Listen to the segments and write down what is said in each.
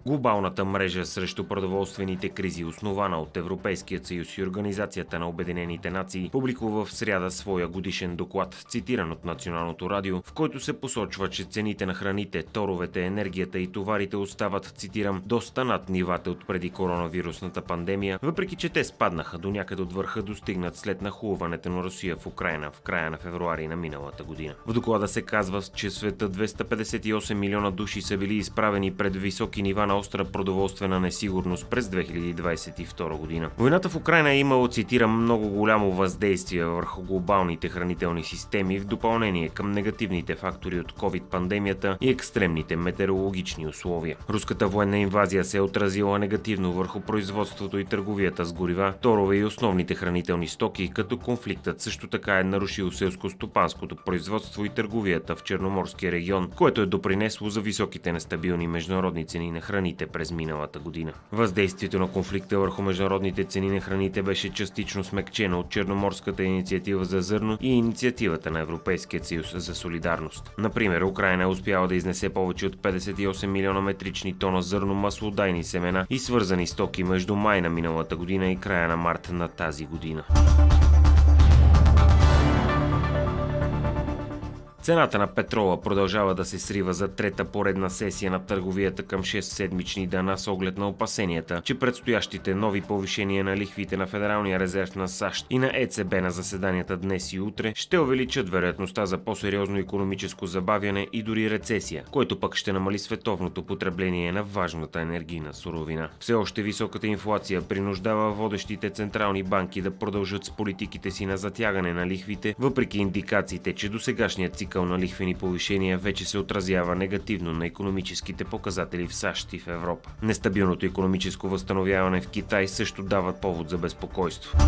Глобалната мрежа срещу продоволствените кризи, основана от Европейския съюз и Организацията на обединените нации, публикува в сряда своя годишен доклад, цитиран от Националното радио, в който се посочва, че цените на храните, торовете, енергията и товарите остават, цитирам, доста над нивата от преди коронавирусната пандемия, въпреки че те спаднаха до някъде от върха, достигнат след нахлуването на Русия в Украйна в края на февруари на миналата година. В доклада се казва, че света 258 милиона души са били изправени пред високи нива на остра продоволствена несигурност през 2022 година. Войната в Украйна е имала, цитирам, много голямо въздействие върху глобалните хранителни системи в допълнение към негативните фактори от COVID-пандемията и екстремните метеорологични условия. Руската военна инвазия се е отразила негативно върху производството и търговията с горива, торове и основните хранителни стоки, като конфликтът също така е нарушил селско-стопанското производство и търговията в Черноморския регион, което е допринесло за високите нестабилни международни цени на храните през миналата година. Въздействието на конфликта върху международните цени на храните беше частично смекчено от Черноморската инициатива за зърно и инициативата на Европейския съюз за солидарност. Например, Украйна е успяла да изнесе повече от 58 милиона метрични тона зърно, маслодайни семена и свързани стоки между май на миналата година и края на март на тази година. Цената на петрола продължава да се срива за трета поредна сесия на търговията към 6-седмични дена с оглед на опасенията, че предстоящите нови повишения на лихвите на Федералния резерв на САЩ и на ЕЦБ на заседанията днес и утре ще увеличат вероятността за по-сериозно икономическо забавяне и дори рецесия, който пък ще намали световното потребление на важната енергийна суровина. Все още високата инфлация принуждава водещите централни банки да продължат с политиките си на затягане на лихвите, въпреки индикациите, че досегашният цикъл на лихвени повишения вече се отразява негативно на икономическите показатели в САЩ и в Европа. Нестабилното икономическо възстановяване в Китай също дава повод за безпокойство.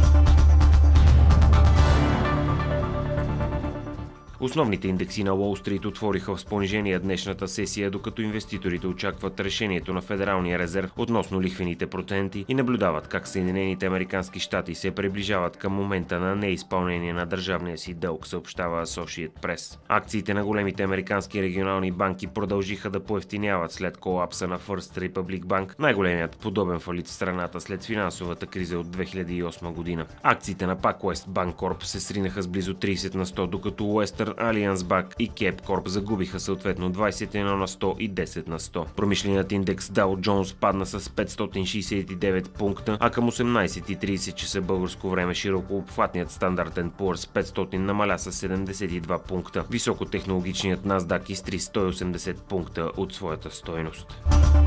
Основните индекси на Уол Стрит отвориха в понижение днешната сесия, докато инвеститорите очакват решението на Федералния резерв относно лихвените проценти и наблюдават как Съединените американски щати се приближават към момента на неизпълнение на държавния си дълг, съобщава Associated Press. Акциите на големите американски регионални банки продължиха да поевтиняват след колапса на First Republic Bank, най-големият подобен фалит в страната след финансовата криза от 2008 година. Акциите на PacWest Bancorp се сринаха с близо 30 на 100, докато Western Alliance Bank и Capcorp загубиха съответно 21 на 100 и 10 на 100. Промишленият индекс Dow Jones падна с 569 пункта, а към 18:30 часа българско време широкообхватният стандартен Poor's 500 намаля с 72 пункта. Високотехнологичният NASDAQ изтри 180 пункта от своята стойност.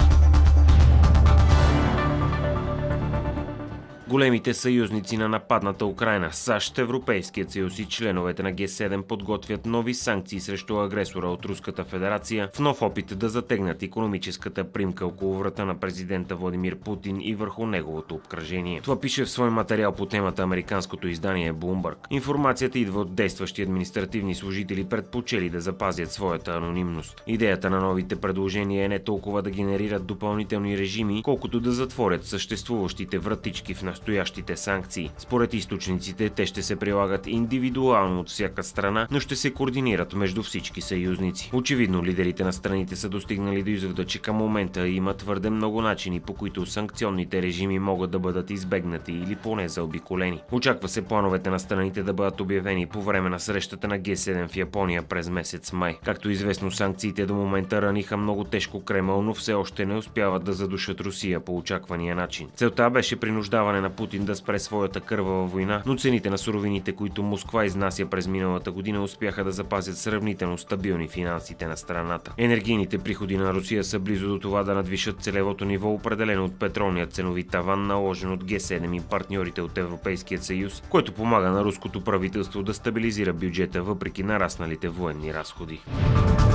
Големите съюзници на нападната Украйна, САЩ, Европейският съюз и членовете на Г7 подготвят нови санкции срещу агресора от Руската федерация в нов опит да затегнат икономическата примка около врата на президента Владимир Путин и върху неговото обкръжение. Това пише в свой материал по темата американското издание Bloomberg. Информацията идва от действащи административни служители, предпочели да запазят своята анонимност. Идеята на новите предложения е не толкова да генерират допълнителни режими, колкото да затворят съществуващите вратички в настоящите санкции. Според източниците, те ще се прилагат индивидуално от всяка страна, но ще се координират между всички съюзници. Очевидно, лидерите на страните са достигнали до извода, че към момента има твърде много начини, по които санкционните режими могат да бъдат избегнати или поне заобиколени. Очаква се плановете на страните да бъдат обявени по време на срещата на Г7 в Япония през месец май. Както известно, санкциите до момента раниха много тежко Кремъл, но все още не успяват да задушат Русия по очаквания начин. Целта беше принуждаване на Путин да спре своята кървава война, но цените на суровините, които Москва изнася през миналата година, успяха да запазят сравнително стабилни финансите на страната. Енергийните приходи на Русия са близо до това да надвишат целевото ниво, определено от петролния ценови таван, наложен от Г7 и партньорите от Европейския съюз, който помага на руското правителство да стабилизира бюджета въпреки нарасналите военни разходи.